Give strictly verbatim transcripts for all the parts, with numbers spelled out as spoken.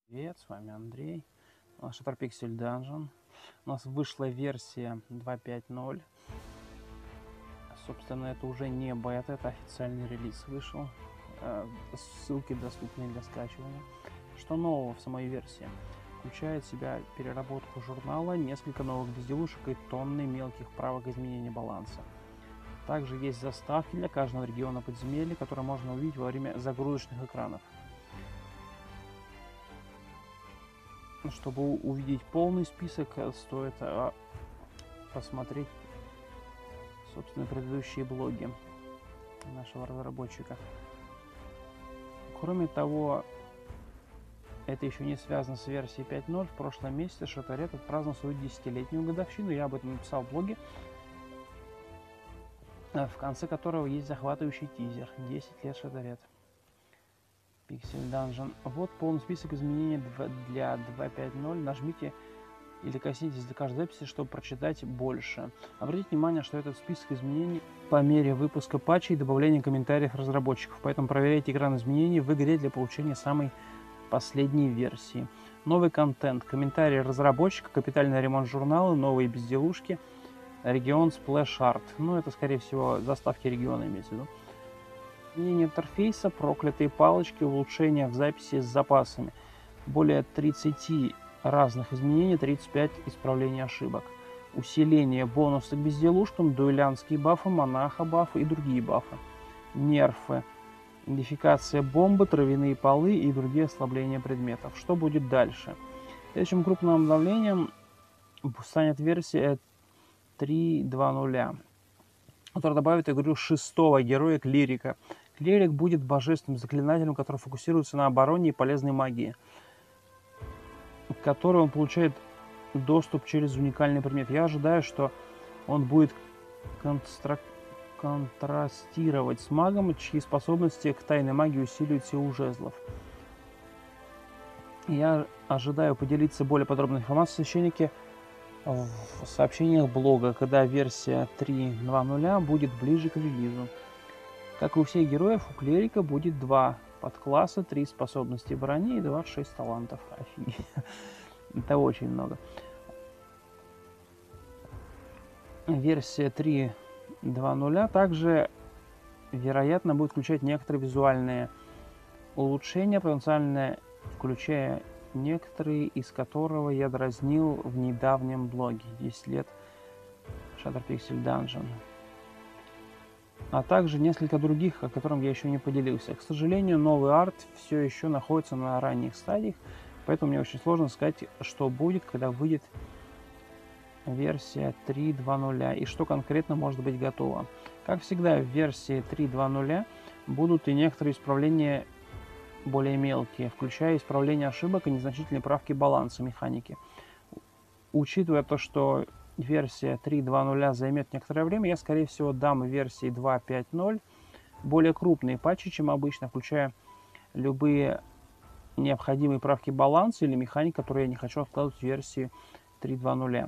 Привет, с вами Андрей. У нас Shutter Pixel Dungeon. У нас вышла версия два пять ноль. Собственно, это уже не бета, это официальный релиз вышел. Ссылки доступны для скачивания. Что нового в самой версии? Включает в себя переработку журнала, несколько новых безделушек и тонны мелких правок изменения баланса. Также есть заставки для каждого региона подземелья, которые можно увидеть во время загрузочных экранов. Чтобы увидеть полный список, стоит посмотреть, собственно, предыдущие блоги нашего разработчика. Кроме того, это еще не связано с версией пять ноль. В прошлом месяце Shutterred отпраздновал свою десятилетнюю годовщину. Я об этом написал в блоге, в конце которого есть захватывающий тизер. десять лет Shutterred. Pixel Dungeon. Вот полный список изменений для два пять ноль. Нажмите или коснитесь для каждой записи, чтобы прочитать больше. Обратите внимание, что этот список изменений по мере выпуска патчей и добавления комментариев разработчиков. Поэтому проверяйте экран изменений в игре для получения самой последней версии. Новый контент, комментарии разработчика, капитальный ремонт журнала, новые безделушки, регион Splash Art. Ну, это, скорее всего, заставки региона имеется в виду. Изменение интерфейса, проклятые палочки, улучшения в записи с запасами. Более тридцати разных изменений, тридцать пять исправлений ошибок. Усиление бонусов к безделушкам, дуэлянтские бафы, монаха бафы и другие бафы. Нерфы. Модификация бомбы, травяные полы и другие ослабления предметов. Что будет дальше? Следующим крупным обновлением станет версия три два ноль, которая добавит в игру шестого героя Клирика. Клирик будет божественным заклинателем, который фокусируется на обороне и полезной магии, к которой он получает доступ через уникальный предмет. Я ожидаю, что он будет конструктивным контрастировать с магом, чьи способности к тайной магии усиливают силу жезлов. Я ожидаю поделиться более подробной информацией священники в сообщениях блога, когда версия три два ноль будет ближе к релизу. Как и у всех героев, у клирика будет два подкласса, три способности брони и двадцать шесть талантов. Офигеть. Это очень много. Версия три два ноль также, вероятно, будет включать некоторые визуальные улучшения, потенциально включая некоторые, из которого я дразнил в недавнем блоге десять лет Shutter Pixel Dungeon, а также несколько других, о которых я еще не поделился. К сожалению, новый арт все еще находится на ранних стадиях, поэтому мне очень сложно сказать, что будет, когда выйдет версия три два ноль и что конкретно может быть готово. Как всегда, в версии три два ноль будут и некоторые исправления более мелкие, включая исправление ошибок и незначительные правки баланса механики. Учитывая то, что версия три два ноль займет некоторое время, я, скорее всего, дам версии два пять ноль более крупные патчи, чем обычно, включая любые необходимые правки баланса или механик, которые я не хочу откладывать в версии три два ноль.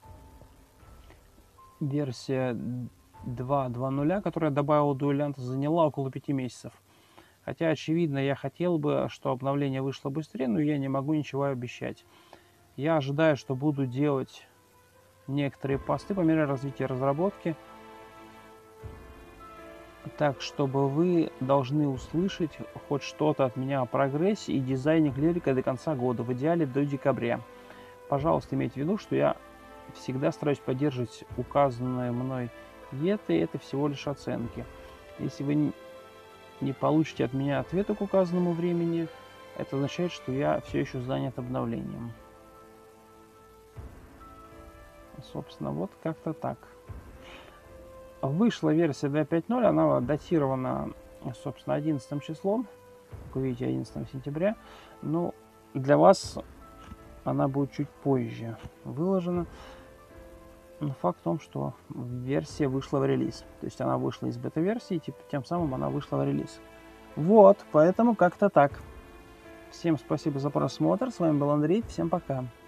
Версия два два ноль, которая добавила дуэлянта, заняла около пяти месяцев. Хотя, очевидно, я хотел бы, что обновление вышло быстрее, но я не могу ничего обещать. Я ожидаю, что буду делать некоторые посты по мере развития разработки, так, чтобы вы должны услышать хоть что-то от меня о прогрессе и дизайне клирика до конца года, в идеале до декабря. Пожалуйста, имейте в виду, что я всегда стараюсь поддерживать указанные мной еты, это всего лишь оценки. Если вы не получите от меня ответа к указанному времени, это означает, что я все еще занят обновлением. Собственно, вот как-то так. Вышла версия два пять ноль, она датирована, собственно, одиннадцатым числом, как вы видите, одиннадцатого сентября. Но для вас она будет чуть позже выложена. Но факт в том, что версия вышла в релиз. То есть она вышла из бета-версии, типа, тем самым она вышла в релиз. Вот, поэтому как-то так. Всем спасибо за просмотр. С вами был Андрей. Всем пока.